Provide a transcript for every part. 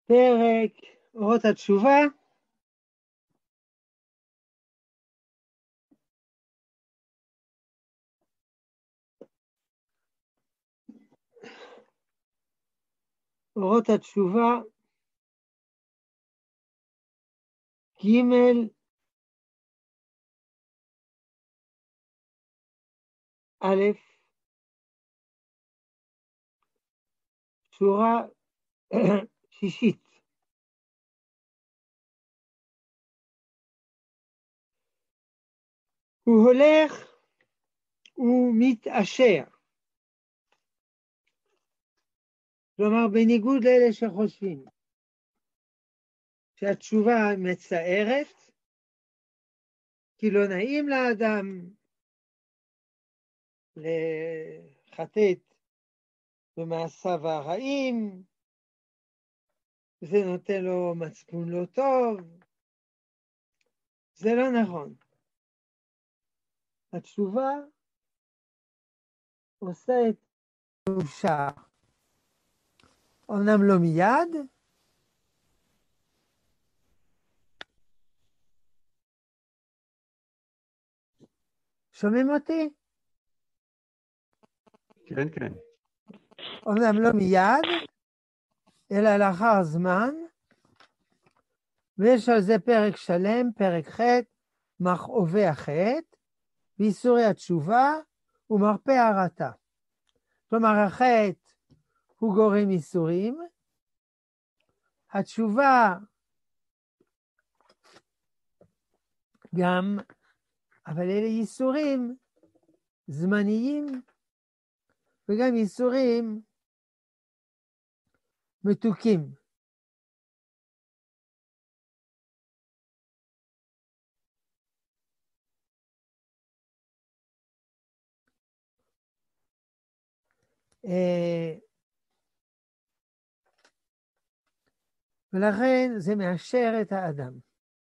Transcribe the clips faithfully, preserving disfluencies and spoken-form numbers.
פרק אורות התשובה. אורות התשובה ג' א', שורה שישית. הוא הולך ומתעשר. כלומר, בניגוד לאלה שחושבים שהתשובה מצערת, כי לא נעים לאדם לחטט במעשיו הרעים, זה נותן לו מצפון לא טוב. זה לא נכון. התשובה עושה את מאושר. אומנם לא מיד, שומעים אותי? כן, כן. אומנם לא מיד, אלא לאחר זמן, ויש על זה פרק שלם, פרק ח', מכאובי החטא, ואיסורי התשובה ומרפא הרתע. כלומר, החטא הוא גורם איסורים, התשובה גם, אבל אלה איסורים זמניים, וגם איסורים מתוקים. ולכן זה מאשר את האדם.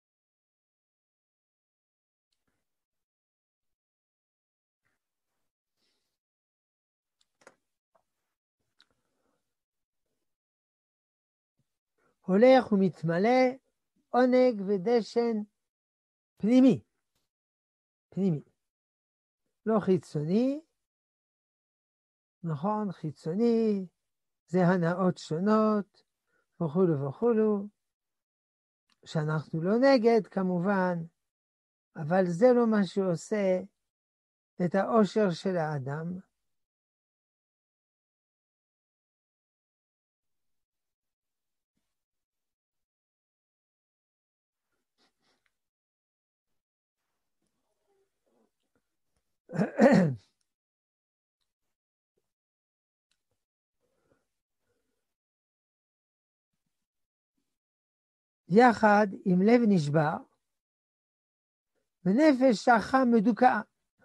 הולך ומתמלא עונג ודשן פנימי. פנימי. לא חיצוני. נכון, חיצוני. זה הנאות שונות וכולו וכולו. שאנחנו לא נגד כמובן. אבל זה לא מה שעושה את האושר של האדם. יחד עם לב נשבר ונפש שחם מדוכאה.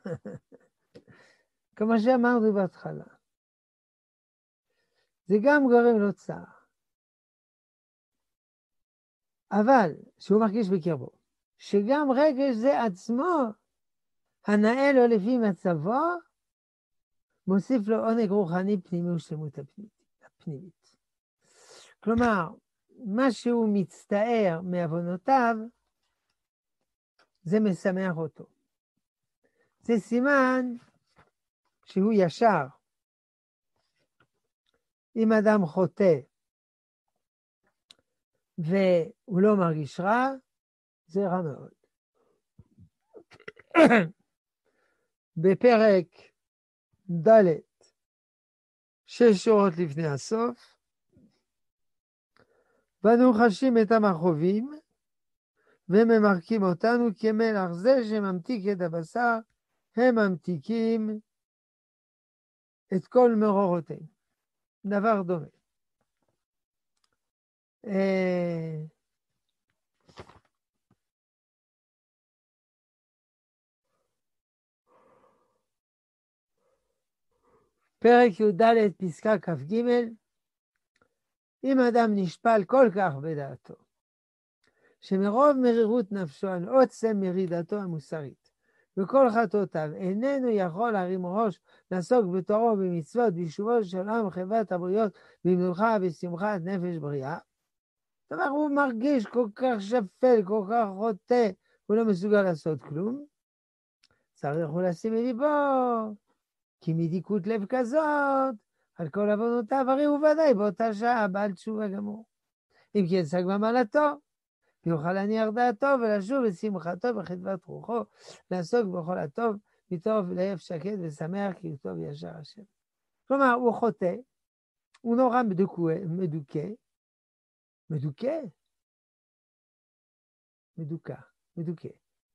כמו שאמרנו בהתחלה. זה גם גורם לו צער. אבל, שהוא מרגיש בקרבו, שגם רגש זה עצמו, הנאה לו לפי מצבו, מוסיף לו עונג רוחני פנימי ושלמות הפנימית. כלומר, מה שהוא מצטער מעוונותיו, זה משמח אותו. זה סימן שהוא ישר. אם אדם חוטא והוא לא מרגיש רע, זה רע מאוד. בפרק ד' שש שורות לפני הסוף, בנו חשים את המכאובים וממרקים אותנו כמלח זה שממתיק את הבשר, הם ממתיקים את כל מרורותינו. דבר דומה. פרק י"ד פסקה כ"ג, אם אדם נשפל כל כך בדעתו, שמרוב מרירות נפשו על עוצם מרידתו המוסרית, וכל חטאותיו איננו יכול להרים ראש לעסוק בתורו ובמצוות, ביישובו של עם חבאת הבריות, במנוחה ובשמחת נפש בריאה, זאת אומרת, הוא מרגיש כל כך שפל, כל כך חוטא, הוא לא מסוגל לעשות כלום. צריך הוא לשים לליבו, כי מדיקות לב כזאת, על כל עוונותיו, הרי הוא ודאי באותה שעה בעל תשובה גמור. אם כי יצג במעלתו, יוכל להניח דעתו ולשוב את שמחתו בחדוות רוחו, לעסוק בכל הטוב, מתוך לב שקט ושמח, כי הוא טוב ישר השם. כלומר, הוא חוטא, הוא נורא מדוכא, מדוכא, מדוכא, מדוכא, מדוכא.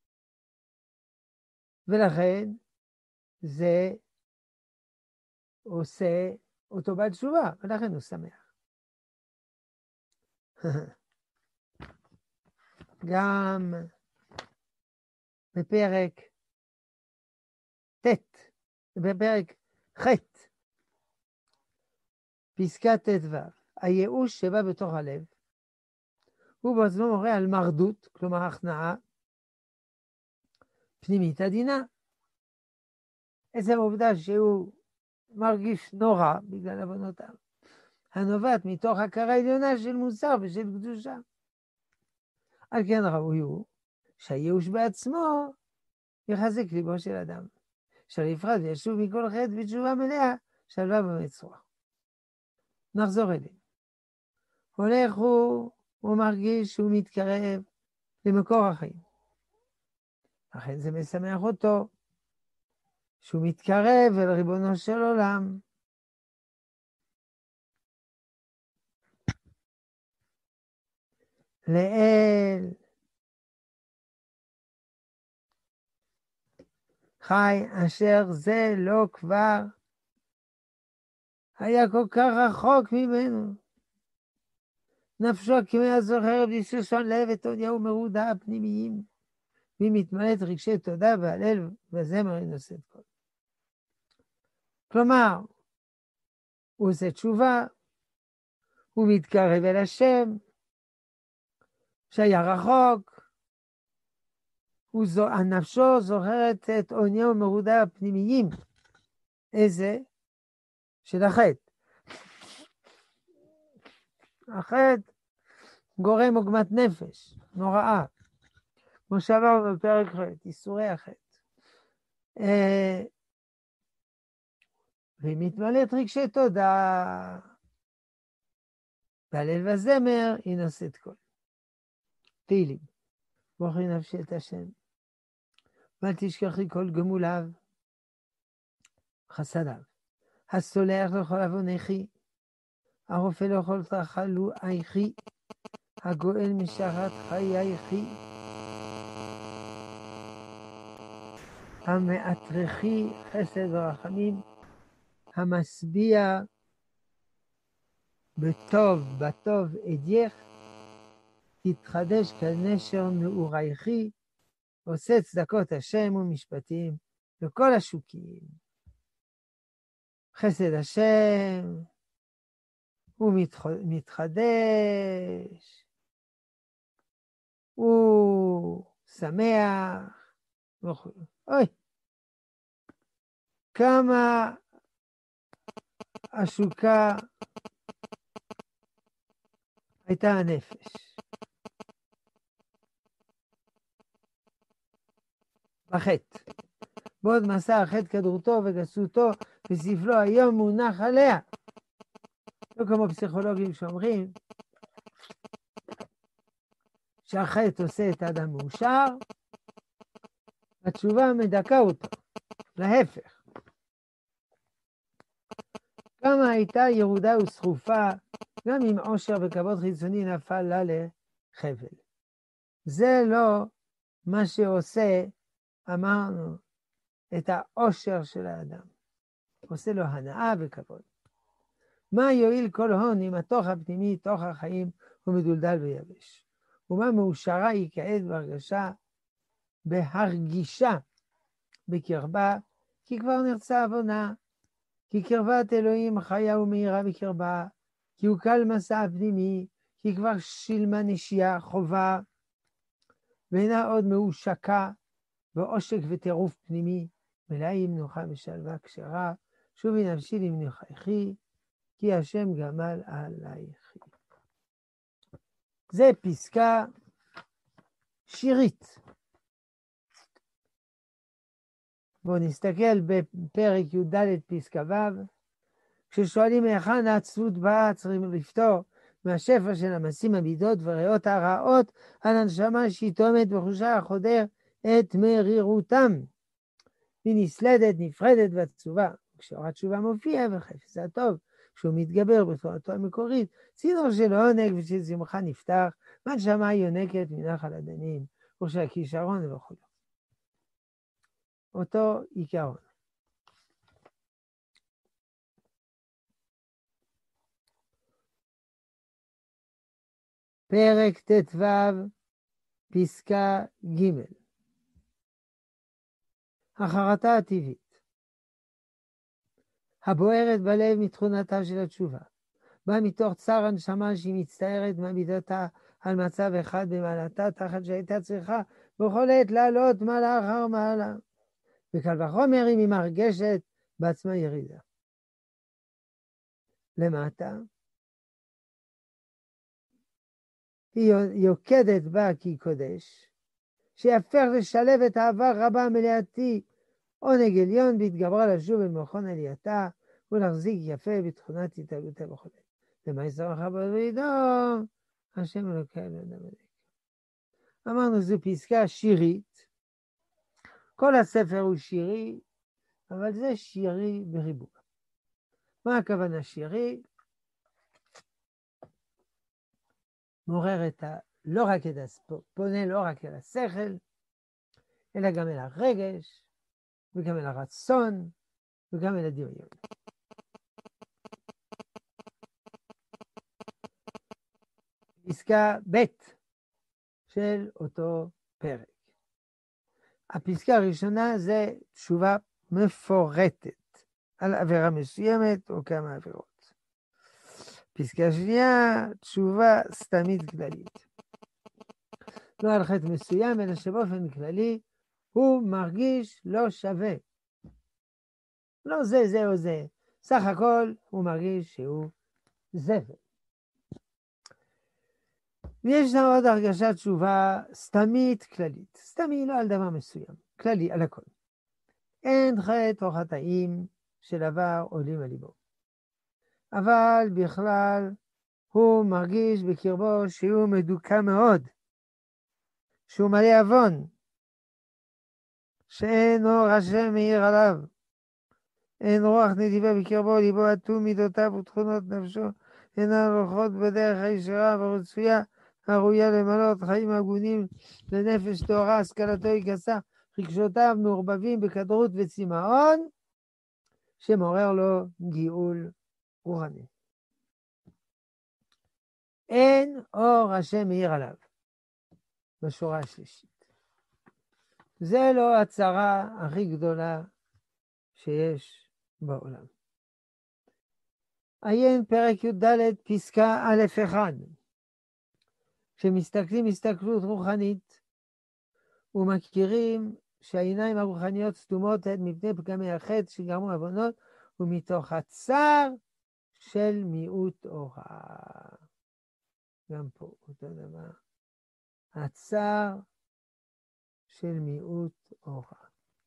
ולכן זה עושה אותו בעל תשובה, ולכן הוא שמח. גם בפרק ט', בפרק ח', פסקה ט' ו', הייאוש שבא בתוך הלב, הוא בעצמו מורה על מרדות, כלומר הכנעה, פנימית עדינה. עצם העובדה שהוא מרגיש נורא בגלל עוונותיו, הנובעת מתוך הכרה עליונה של מוסר ושל קדושה. על כן ראוי הוא שהייאוש בעצמו יחזק ליבו של אדם, אשר יפרד וישוב מכל חטא בתשובה מלאה, שלווה במצרוח. נחזור אלינו. הולך הוא, הוא מרגיש שהוא מתקרב למקור החיים. לכן זה משמח אותו, שהוא מתקרב אל ריבונו של עולם. לאל חי אשר זה לא כבר היה כל כך רחוק ממנו. נפשו כמאה זוכרת בשושן לב את עוניהו מרודה הפנימיים, והיא מתמלאת רגשי תודה והלל וזמר היא נושאת כל. כלומר, הוא עושה תשובה, הוא מתקרב אל השם, שהיה רחוק, זו, הנפשו זוכרת את עוניהו מרודה הפנימיים. איזה? של החטא. החטא גורם עוגמת נפש, נוראה. כמו שעברנו בפרק ח', איסורי החטא. אה, והיא מתמלאת רגשי תודה. והלל וזמר היא נושאת כל. תהילים. ברכי נפשי את השם. ואל תשכחי כל גמוליו. חסדיו. הסולח לכל עוונך. הרופא לכל תחלואיך. הגואל משחת חייך. המעטרכי חסד ורחמים. המשביע בטוב, בטוב אדייך. תתחדש כנשר נעורייכי. עושה צדקות השם ומשפטים לכל השוקים. חסד השם הוא מתחדש, הוא שמח וכו'. אוי, כמה השוקה הייתה הנפש. בחטא. בעוד מסע החטא כדרותו וגסותו וספלו היום מונח עליה. לא כמו פסיכולוגים שאומרים שהחטא עושה את האדם מאושר, התשובה מדכא אותו. להפך. כמה הייתה ירודה וסחופה, גם אם עושר וכבוד חיצוני נפל לה לחבל. זה לא מה שעושה, אמרנו, את העושר של האדם. עושה לו הנאה וכבוד. מה יועיל כל הון אם התוך הפנימי, תוך החיים, הוא מדולדל ויבש? ומה מאושרה היא כעת בהרגשה, בהרגישה בקרבה, כי כבר נרצה עוונה, כי קרבת אלוהים חיה ומהירה בקרבה, כי הוא קל מסע הפנימי, כי כבר שילמה נשייה חובה, ואינה עוד מאושקה, ועושק וטירוף פנימי, מלאה היא מנוחה ושלווה כשרה, שובי נפשי למנוחייכי, כי השם גמל עלייכי. זה פסקה שירית. בואו נסתכל בפרק י"ד פסקה ו', כששואלים היכן העצבות באה, צריכים לפתור מהשפע של המעשים, המידות וריאות הרעות על הנשמה שהיא תואמת בחושה החודר את מרירותם. היא נסלדת, נפרדת ועצובה. כשאור התשובה מופיע וחפץ הטוב, כשהוא מתגבר בתורתו המקורית, צינור של עונג ושל שמחה נפתח, והנשמה יונקת מנחל הדנים, וכשהכישרון וכו'. אותו עיקרון. פרק ט"ו, פסקה ג' החרטה הטבעית, הבוערת בלב מתכונתה של התשובה, באה מתוך צער הנשמה שהיא מצטערת מעמידתה על מצב אחד במעלתה, תחת שהייתה צריכה בכל עת לעלות מעלה אחר מעלה, וקל וחומר אם היא מרגשת בעצמה ירידה. למטה, היא יוקדת בה כי קודש, שיהפך לשלב את העבר רבה מלאתי, עונג עליון בהתגברה לשוב אל מכון עלייתה, ולהחזיק יפה בתכונת התעלותה וכו'. למה ישמח ברידו, השם אלוקינו אדם אלוקינו. אמרנו זו פסקה שירית, כל הספר הוא שירי, אבל זה שירי בריבוע. מה הכוונה שירי? מעורר את ה... לא רק את הספור, פונה לא רק אל השכל, אלא גם אל הרגש, וגם אל הרצון, וגם אל הדמיון. פסקה ב' של אותו פרק. הפסקה הראשונה זה תשובה מפורטת על עבירה מסוימת או כמה עבירות. פסקה שנייה, תשובה סתמית כללית. לא על חטא מסוים, אלא שבאופן כללי הוא מרגיש לא שווה. לא זה, זה או זה. סך הכל הוא מרגיש שהוא זבל. ויש לנו עוד הרגשת תשובה סתמית כללית. סתמי לא על דבר מסוים, כללי על הכל. אין חטא או חטאים של עבר עולים על ליבו. אבל בכלל הוא מרגיש בקרבו שהוא מדוכא מאוד, שהוא מלא עוון, שאין אור השם מאיר עליו, אין רוח נדיבה בקרבו, ליבו אטום, מידותיו ותכונות נפשו אינן הולכות בדרך הישרה והרצויה הראויה למלות חיים הגונים לנפש טהורה, השכלתו היא גסה, רגשותיו מעורבבים בכדרות וצמאון, שמעורר לו גיאול רוחני. אין אור השם מאיר עליו, בשורה השלישית. זה לא הצרה הכי גדולה שיש בעולם. עיין פרק י"ד פסקה א' אחד. כשמסתכלים הסתכלות רוחנית ומכירים שהעיניים הרוחניות סתומות הן מפני פגמי החטא שגרמו עוונות ומתוך הצער של מיעוט אורה. גם פה אותו דבר. הצער של מיעוט אורה.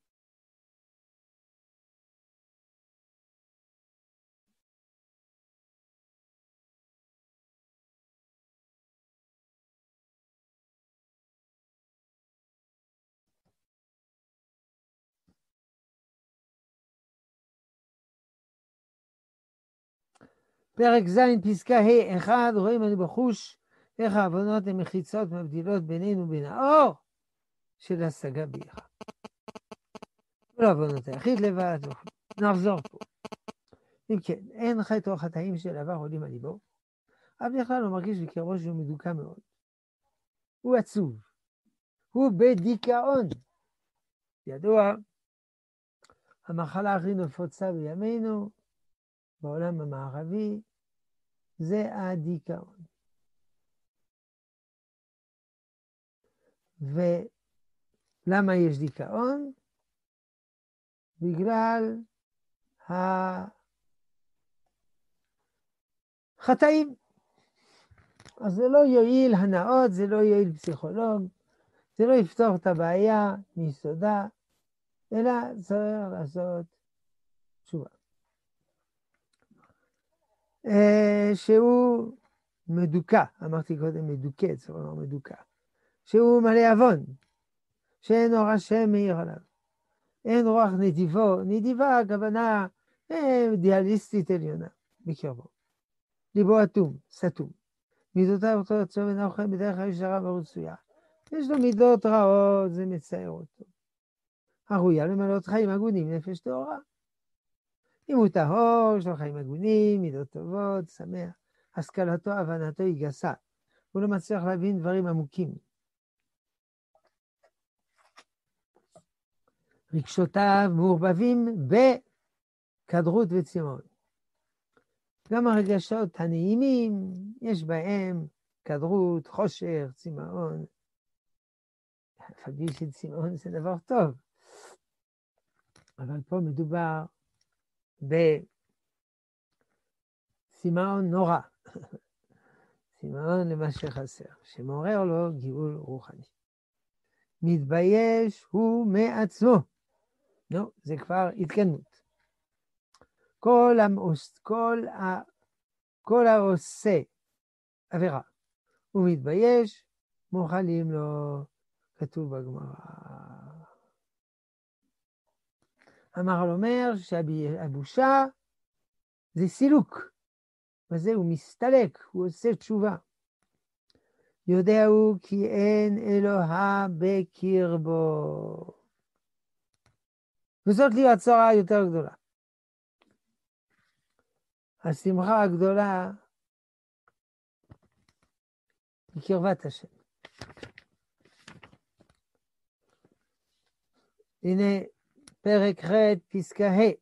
פרק ז' פסקה ה' אחד, רואים אני בחוש איך העוונות הן מחיצות מבדילות בינינו ובין האור של השגה ביחד. לא עוונות היחיד לבד, נחזור פה. אם כן, אין חטא או חטאים של עבר עולים על ליבו, אבל בכלל הוא מרגיש בקרבו שהוא מדוכא מאוד. הוא עצוב, הוא בדיכאון. ידוע, המחלה הכי נפוצה בימינו, בעולם המערבי, זה הדיכאון. ולמה יש דיכאון? בגלל החטאים. אז זה לא יועיל הנאות, זה לא יועיל פסיכולוג, זה לא יפתור את הבעיה מיסודה, אלא צריך לעשות תשובה. שהוא מדוכא, אמרתי קודם מדוכא, צריך לומר מדוכא, שהוא מלא עוון, שאין אור השם מאיר עליו, אין רוח נדיבו, נדיבה הכוונה אידיאליסטית עליונה בקרבו, ליבו אטום, סתום, מידותיו אותו יוצא ונאכל בדרך הישרה ורצויה, יש לו מידות רעות, זה מצער אותו, הראויה למלות חיים הגונים, נפש טהורה, אם הוא טהור, יש לו חיים הגונים, מידות טובות, שמח, השכלתו, הבנתו היא גסה, הוא לא מצליח להבין דברים עמוקים. רגשותיו מעורבבים בקדרות וצמאון. גם הרגשות הנעימים, יש בהם קדרות, חושך, צמאון. לפעמים של צמאון זה דבר טוב, אבל פה מדובר בצמאון נורא. צמאון למה שחסר, שמעורר לו גאול רוחני. מתבייש הוא מעצמו. נו, זה כבר התקדמות. כל, המוס, כל, ה, כל העושה עבירה, הוא מתבייש, מוחלים לו, כתוב בגמרא. המהר"ל אומר שהבושה זה סילוק, וזה הוא מסתלק, הוא עושה תשובה. יודע הוא כי אין אלוה בקרבו. וזאת לי הצרה היותר גדולה. השמחה הגדולה היא קרבת השם. הנה פרק ח' פסקה ה'.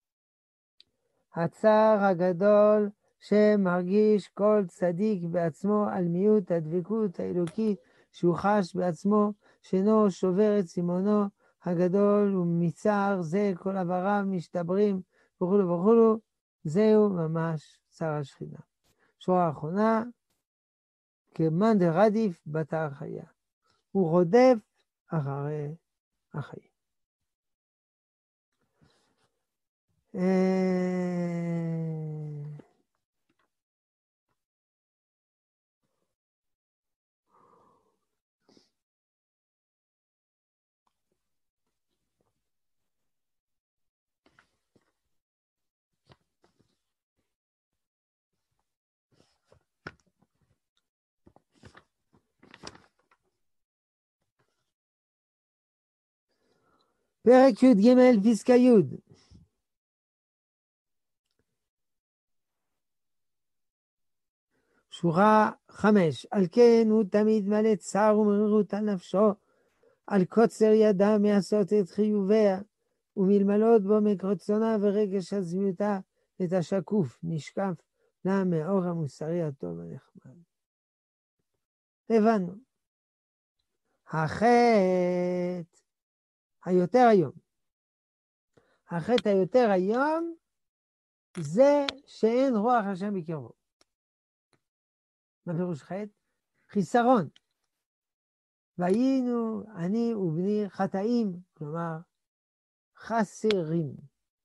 הצער הגדול שמרגיש כל צדיק בעצמו על מיעוט הדבקות האלוקית שהוא חש בעצמו, שאינו שובר את סימונו הגדול, ומצער זה כל עבריו משתברים וכו' וכו', זהו ממש צער השכינה. שורה האחרונה, כמאן דרדיף בתר חיה, הוא רודף אחרי החיים. פרק י' ג' פסקה י'. שורה חמש. על כן הוא תמיד מלא צער ומרירות על נפשו, על קוצר ידה מעשות את חיוביה, ומלמלות בו מקרצונה ורגש עצמיותה את השקוף, נשקף לה מאור המוסרי הטוב הנחמד. הבנו. החטא היותר היום. החטא היותר היום זה שאין רוח השם בקרבו. מה פירוש חטא? חיסרון. והיינו אני ובני חטאים, כלומר חסרים.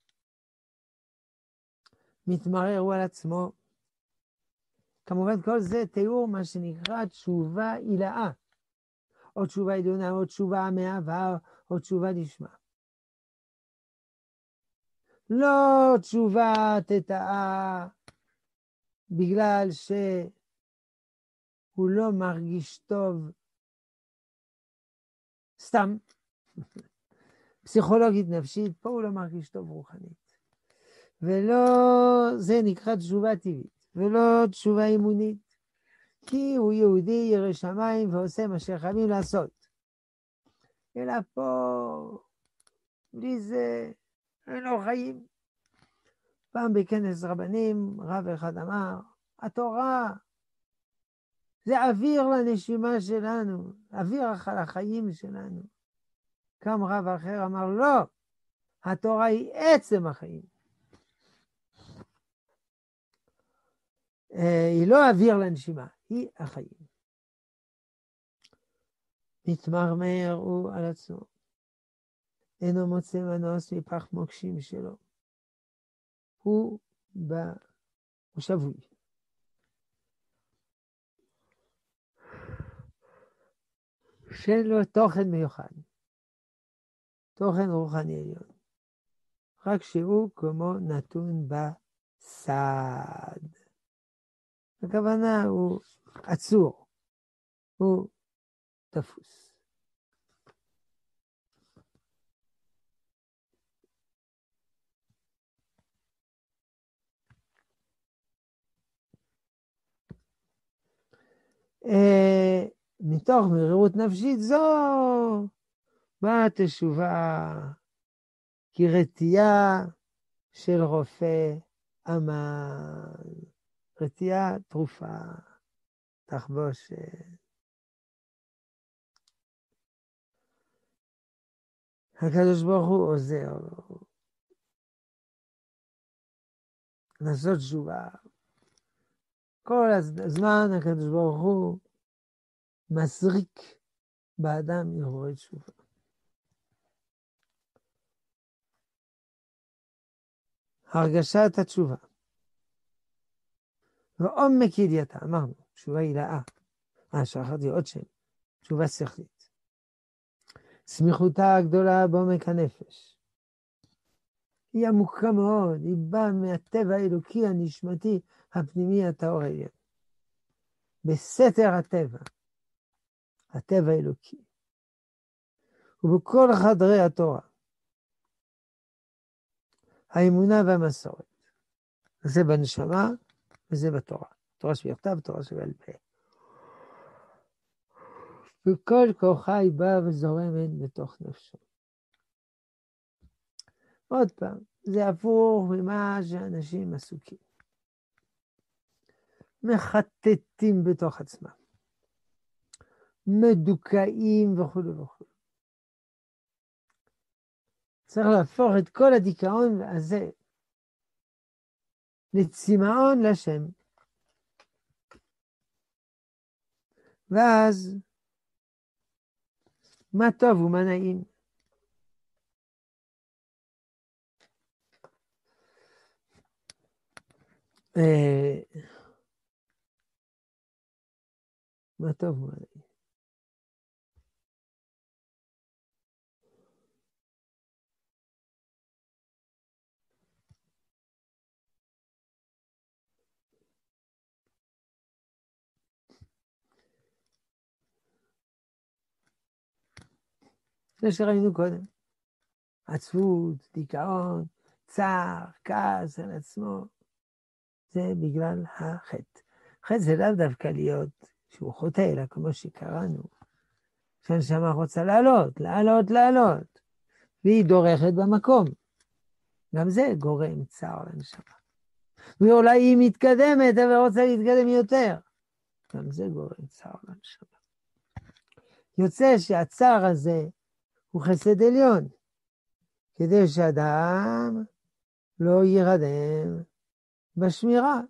מתמרר הוא על עצמו. כמובן כל זה תיאור מה שנקרא תשובה עילאה. או תשובה עליונה, או תשובה מהעבר, או תשובה לשמה. לא תשובה תתאה בגלל שהוא לא מרגיש טוב סתם, פסיכולוגית נפשית, פה הוא לא מרגיש טוב רוחנית. ולא, זה נקרא תשובה טבעית, ולא תשובה אימונית, כי הוא יהודי ירא שמיים ועושה מה שחייבים לעשות. אלא פה, בלי זה, אין לו חיים. פעם בכנס רבנים, רב אחד אמר, התורה זה אוויר לנשימה שלנו, אוויר לחיים שלנו. קם רב אחר אמר, לא, התורה היא עצם החיים. היא לא אוויר לנשימה, היא החיים. מתמרמר הוא על עצמו. אינו מוצא מנוס מפח מוקשים שלו. הוא, ב... הוא שבוי. שאין לו תוכן מיוחד. תוכן רוחני עליון. רק שהוא כמו נתון בסד. הכוונה הוא עצור. הוא תפוס. אה, מתוך מרירות נפשית זו באה תשובה כרתיעה של רופא אמן. רתיעה תרופה, תחבושת. הקדוש ברוך הוא עוזר לו לעשות תשובה. כל הזמן הקדוש ברוך הוא מזריק באדם הרהורי תשובה. הרגשת התשובה. ועומק ידיעתה, אמרנו, תשובה הילאה. אה, שכחתי עוד שם, תשובה שכלית. סמיכותה הגדולה בעומק הנפש. היא עמוקה מאוד, היא באה מהטבע האלוקי הנשמתי הפנימי הטהור העליון. בסתר הטבע, הטבע האלוקי. ובכל חדרי התורה. האמונה והמסורת. זה בנשמה וזה בתורה. תורה שבכתב ותורה שבעל פה. וכל כוחה היא באה וזורמת בתוך נפשו. עוד פעם, זה הפוך ממה שאנשים עסוקים. מחטטים בתוך עצמם. מדוכאים וכו' וכו'. צריך להפוך את כל הדיכאון הזה לצמאון לשם. ואז, מה טוב ומה נעים. מה טוב ומה נעים. זה שראינו קודם. עצבות, דיכאון, צער, כעס על עצמו. זה בגלל החטא. חטא זה לאו דווקא להיות שהוא חוטא, אלא כמו שקראנו. שהנשמה רוצה לעלות, לעלות, לעלות. והיא דורכת במקום. גם זה גורם צער לנשמה. ואולי היא מתקדמת, אבל רוצה להתקדם יותר. גם זה גורם צער לנשמה. יוצא שהצער הזה הוא חסד עליון. כדי שאדם לא ירדם בשמירה.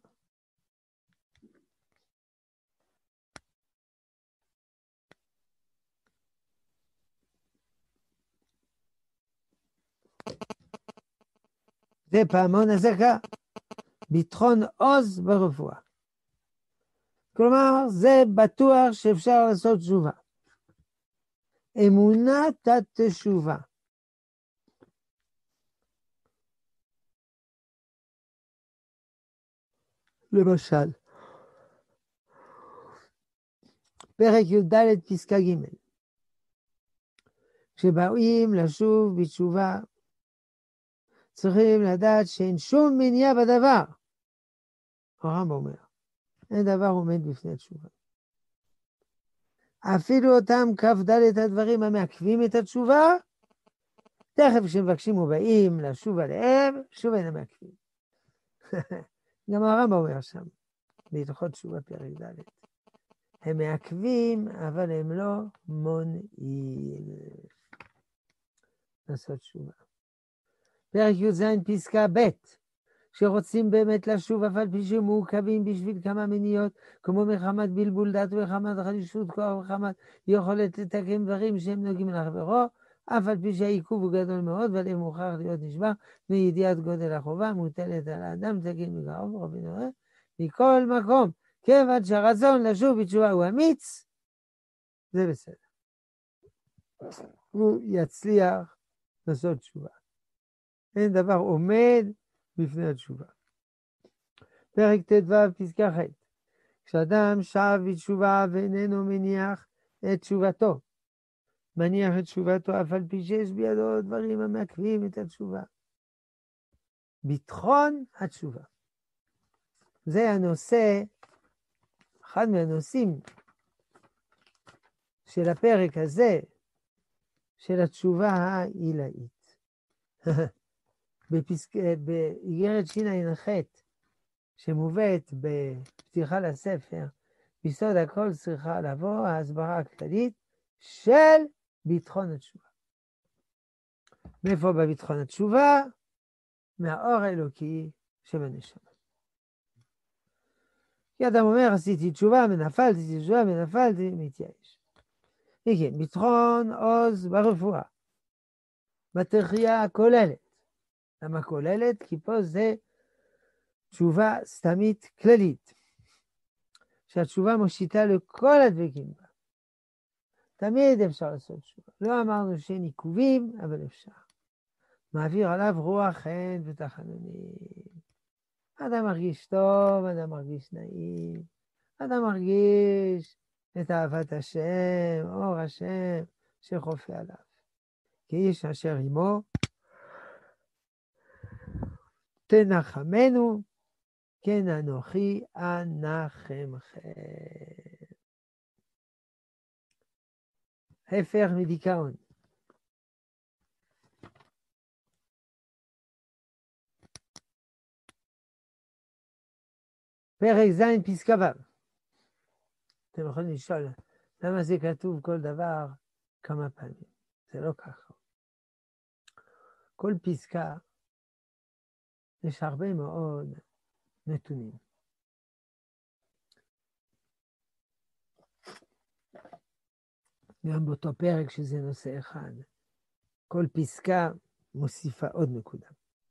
זה פעמון הזקה, ביטחון עוז ברפואה. כלומר, זה בטוח שאפשר לעשות תשובה. אמונת התשובה. למשל, פרק י"ד פסקה ג' כשבאים לשוב בתשובה, צריכים לדעת שאין שום מניעה בדבר. הרמב"ם אומר, אין דבר עומד בפני התשובה. אפילו אותם כ"ד הדברים המעכבים את התשובה, תכף כשמבקשים ובאים לשוב עליהם, שוב אין המעכבים. גם הרמב"ם אומר שם, בהלכות תשובה פרק ד'. הם מעכבים, אבל הם לא מונעים לעשות תשובה. פרק י"ז פסקה ב' שרוצים באמת לשוב, אף על פי שהם מעוכבים בשביל כמה מניות, כמו מחמת בלבול דת ומחמת חלישות כוח ומחמת יכולת לתקן דברים שהם נוגעים לחברו, אף על פי שהעיכוב הוא גדול מאוד, והלב מוכרח להיות נשבר, מידיעת גודל החובה מוטלת על האדם לתקן מגרעו ורבינו רואה. מכל מקום, כיוון שהרצון לשוב בתשובה הוא אמיץ, זה בסדר. הוא יצליח לעשות תשובה. אין דבר עומד בפני התשובה. פרק ט"ו פסקה ח' כשאדם שב בתשובה ואיננו מניח את תשובתו, מניח את תשובתו אף על פי שיש בידו דברים המעכבים את התשובה. ביטחון התשובה. זה הנושא, אחד מהנושאים של הפרק הזה, של התשובה העילאית. בפסק... באיגרת שע"ח, שמובאת בפתיחה לספר, ביסוד הכל צריכה לבוא ההסברה הכללית של ביטחון התשובה. מאיפה בביטחון התשובה? מהאור האלוקי שבנשמה. כי אדם אומר, עשיתי תשובה ונפלתי, עשיתי תשובה ונפלתי, מתייאש. כן, ביטחון עוז ברפואה, בתחייה הכוללת. למה כוללת? כי פה זה תשובה סתמית כללית, שהתשובה מושיטה לכל הדבקים בה. תמיד אפשר לעשות תשובה. לא אמרנו שאין עיכובים, אבל אפשר. מעביר עליו רוח חן ותחנונים. אדם מרגיש טוב, אדם מרגיש נעים, אדם מרגיש את אהבת השם, אור השם שחופה עליו. כי איש אשר עמו, תנחמנו, כן אנוכי אנחמכם. הפך מדיכאון. פרק ז' פסקה ו'. אתם יכולים לשאול, למה זה כתוב כל דבר כמה פעמים? זה לא ככה. כל פסקה יש הרבה מאוד נתונים. גם באותו פרק שזה נושא אחד. כל פסקה מוסיפה עוד נקודה.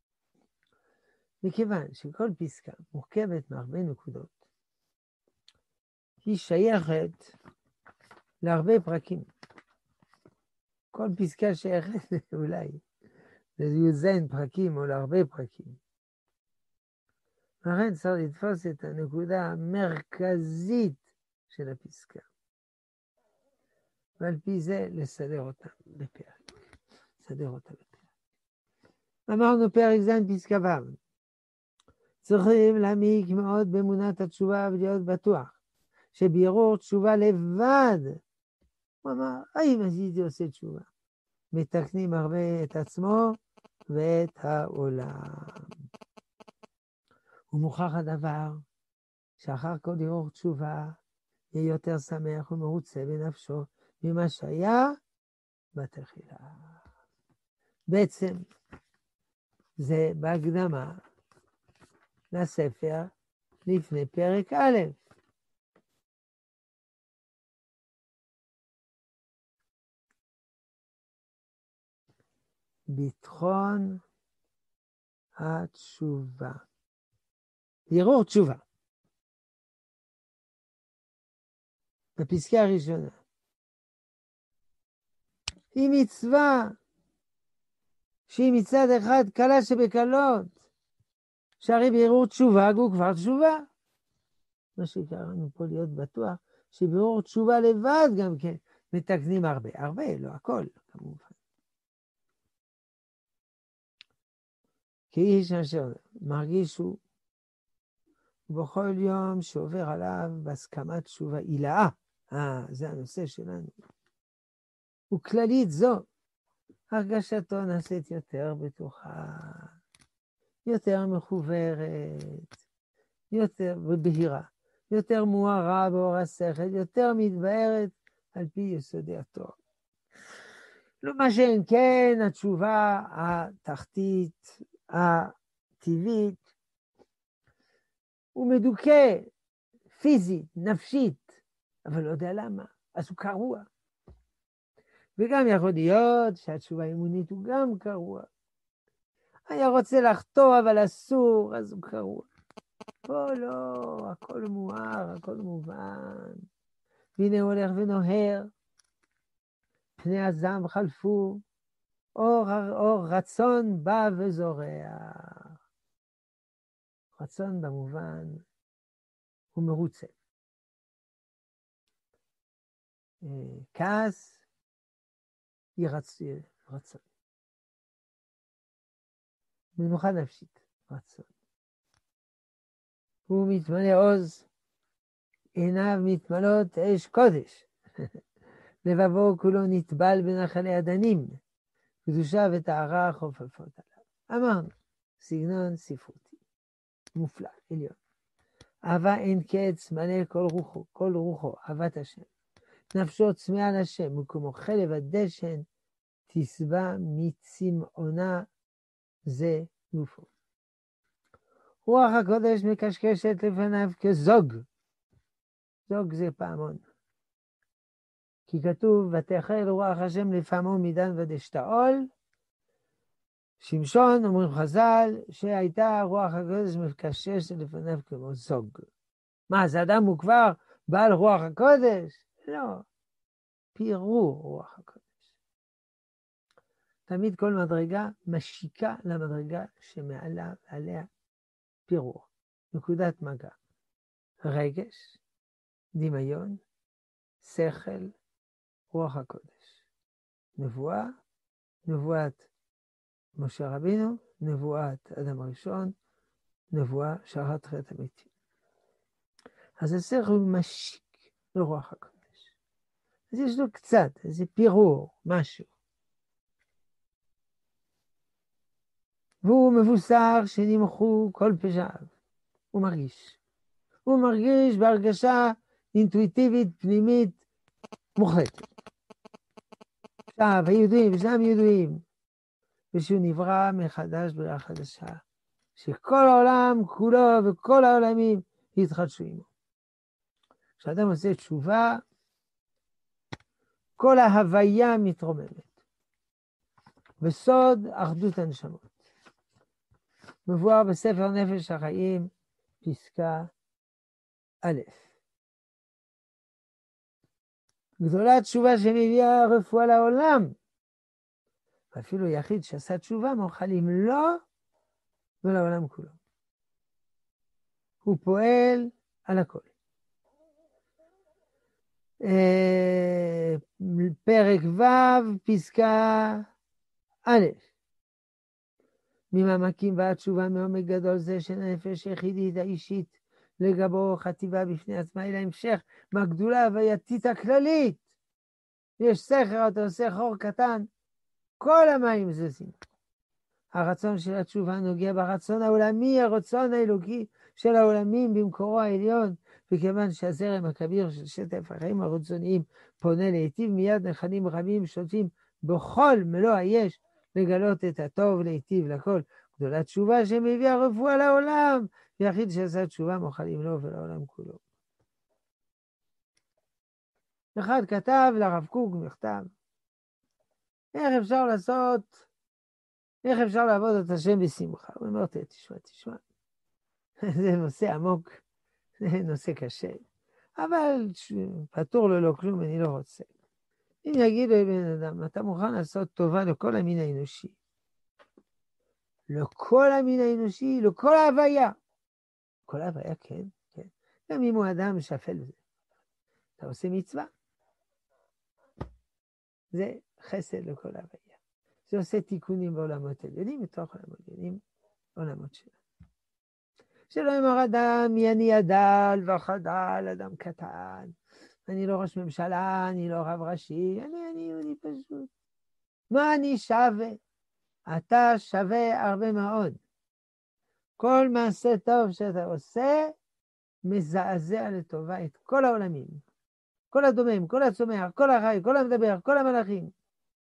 מכיוון שכל פסקה מורכבת מהרבה נקודות, היא שייכת להרבה פרקים. כל פסקה שייכת אולי ליוזן פרקים או להרבה פרקים. לכן צריך לתפוס את הנקודה המרכזית של הפסקה. ועל פי זה לסדר אותה בפרק. לסדר אותה בפרק. אמרנו פרק ז' פסקה ו'. צריכים להעמיק מאוד באמונת התשובה ולהיות בטוח שבירור תשובה לבד, הוא אמר, האם הייתי עושה תשובה? מתקנים הרבה את עצמו ואת העולם. ומוכח הדבר שאחר כל בירור תשובה יהיה יותר שמח ומרוצה בנפשו ממה שהיה בתחילה. בעצם זה בהקדמה לספר לפני פרק א'. ביטחון התשובה. בירור תשובה. בפסקה הראשונה. היא מצווה שהיא מצד אחד קלה שבקלות, שהרי בירור תשובה הוא כבר תשובה. מה שקראנו פה להיות בטוח, שבירור תשובה לבד גם כן מתקנים הרבה. הרבה, לא הכל, כמובן. כי איש אשר מרגיש הוא בכל יום שעובר עליו בהסכמת תשובה עילאה. אה, זה הנושא שלנו. וכללית זו, הרגשתו נעשית יותר בטוחה, יותר מחוברת, יותר בהירה, יותר מוארה באור השכל, יותר מתבהרת על פי יסודי התורה. לא מה שאין כן, התשובה התחתית, הטבעית, הוא מדוכא פיזית, נפשית, אבל לא יודע למה, אז הוא קרוע. וגם יכול להיות שהתשובה האמונית הוא גם קרוע. היה רוצה לחטוא אבל אסור, אז הוא קרוע. פה לא, הכל מואר, הכל מובן. והנה הוא הולך ונוהר, פני הזעם חלפו, אור, אור רצון בא וזורע. רצון במובן הוא מרוצה. כעס היא רצון. במיוחד נפשית, רצון. הוא מתמלא עוז, עיניו מתמלות אש קודש. לבבו כולו נטבל בנחלי הדנים, קדושה וטהרה חופפות עליו. אמרנו, סגנון ספרותי, מופלא, עליון. אהבה אין קץ, מלא כל רוחו, כל רוחו, אהבת השם. נפשו צמאה לשם, וכמו חלב הדשן, תשבע מצמאונה זה גופו. רוח הקודש מקשקשת לפניו כזוג. זוג זה פעמון. כי כתוב, ותחל רוח השם לפעמו מדן ודשתאול. שמשון, אומרים חז"ל, שהייתה רוח הקודש מקשקשת לפניו כמו זוג. מה, אז האדם הוא כבר בעל רוח הקודש? לא. פירו רוח הקודש. תמיד כל מדרגה משיקה למדרגה שמעלה עליה פירור. נקודת מגע. רגש, דמיון, שכל, רוח הקודש. נבואה, נבואת משה רבינו, נבואת אדם הראשון, נבואה שרת חטא המתים. אז השכל הוא משיק לרוח הקודש. אז יש לו קצת, איזה פירור, משהו. והוא מבוסר שנמחו כל פשעיו. הוא מרגיש. הוא מרגיש בהרגשה אינטואיטיבית, פנימית, מוחלטת. עכשיו, היהודים, ושם ידועים, ושהוא נברא מחדש בריאה חדשה, שכל העולם כולו וכל העולמים יתחדשו עמו. כשאדם עושה תשובה, כל ההוויה מתרוממת. וסוד אחדות הנשמות. מבואר בספר נפש החיים, פסקה א'. גדולת תשובה שמביאה רפואה לעולם. ואפילו יחיד שעשה תשובה מוחלים לו ולעולם כולו. הוא פועל על הכל. פרק ו', פסקה א'. ממעמקים ועד תשובה מעומק גדול זה של הנפש יחידית האישית לגבו חטיבה בפני עצמה אל ההמשך מהגדולה הווייתית הכללית. יש סכר, אתה עושה חור קטן, כל המים זזים. הרצון של התשובה נוגע ברצון העולמי, הרצון האלוקי של העולמים במקורו העליון, וכיוון שהזרם הכביר של שטף החיים הרצוניים פונה לעתיב מיד נחלים רבים שוטים בכל מלוא היש לגלות את הטוב להיטיב לכל. גדולת תשובה שמביאה רפואה לעולם, ויחיד שעשה תשובה מוחלים לו ולעולם כולו. אחד כתב לרב קוק מכתב, איך אפשר לעשות, איך אפשר לעבוד את השם בשמחה? הוא אומר, תשמע, תשמע, זה נושא עמוק, זה נושא קשה, אבל פטור לו לא כלום, אני לא רוצה. אם יגיד לבן אדם, אתה מוכן לעשות טובה לכל המין האנושי, לכל המין האנושי, לכל ההוויה. כל ההוויה, כן, כן. גם אם הוא אדם שפל בזה. אתה עושה מצווה. זה חסד לכל ההוויה. זה עושה תיקונים בעולמות עליונים, בתוך עולמות עליונים, עולמות שלנו. שלא יאמר אדם, מי אני הדל וחדל, אדם קטן. אני לא ראש ממשלה, אני לא רב ראשי, אני, אני, אני פשוט. מה אני שווה? אתה שווה הרבה מאוד. כל מעשה טוב שאתה עושה, מזעזע לטובה את כל העולמים. כל הדומם, כל הצומח, כל החי, כל המדבר, כל המלאכים.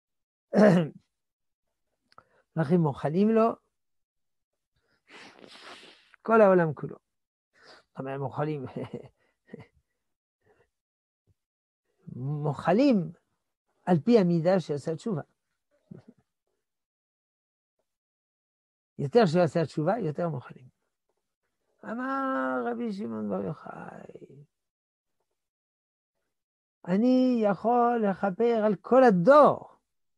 מלאכים מוחלים לו, כל העולם כולו. אבל מוחלים, מוחלים על פי המידה שעשה תשובה. יותר שעשה תשובה, יותר מוחלים. אמר רבי שמעון בר יוחאי, אני יכול לכפר על כל הדור.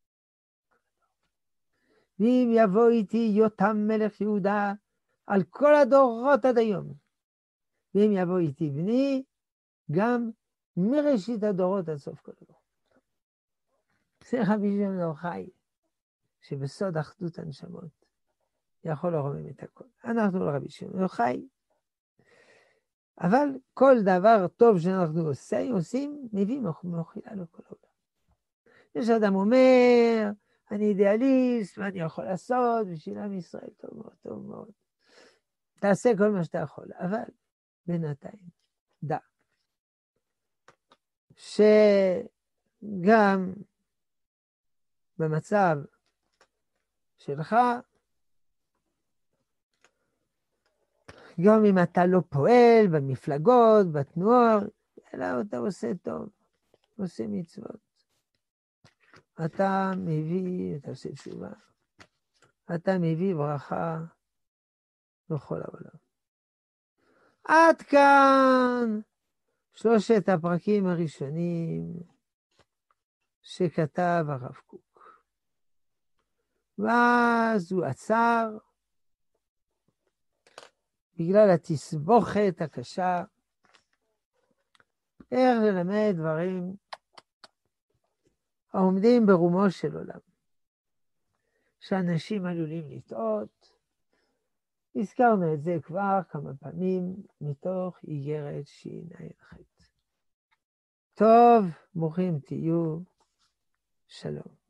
ואם יבוא איתי יותם מלך יהודה, על כל הדורות עד היום. ואם יבוא איתי בני, גם מראשית הדורות עד סוף כל הדור. זה רבי שמעון בר יוחאי, שבסוד אחדות הנשמות יכול לרומם את הכל. אנחנו לא רבי שמעון בר יוחאי, אבל כל דבר טוב שאנחנו עושים, עושים מביא מוכילה לכל העולם. יש אדם אומר, אני אידיאליסט, מה אני יכול לעשות בשביל עם ישראל? טוב מאוד, טוב מאוד. תעשה כל מה שאתה יכול, אבל בינתיים, דע. שגם במצב שלך, גם אם אתה לא פועל במפלגות, בתנועות, אלא אתה עושה טוב, עושה מצוות. אתה מביא, אתה עושה תשובה, אתה מביא ברכה בכל העולם. עד כאן שלושת הפרקים הראשונים שכתב הרב קוק. ואז הוא עצר, בגלל התסבוכת הקשה, איך ללמד דברים העומדים ברומו של עולם, שאנשים עלולים לטעות. הזכרנו את זה כבר כמה פעמים מתוך איגרת שע"ח. טוב, ברוכים תהיו, שלום.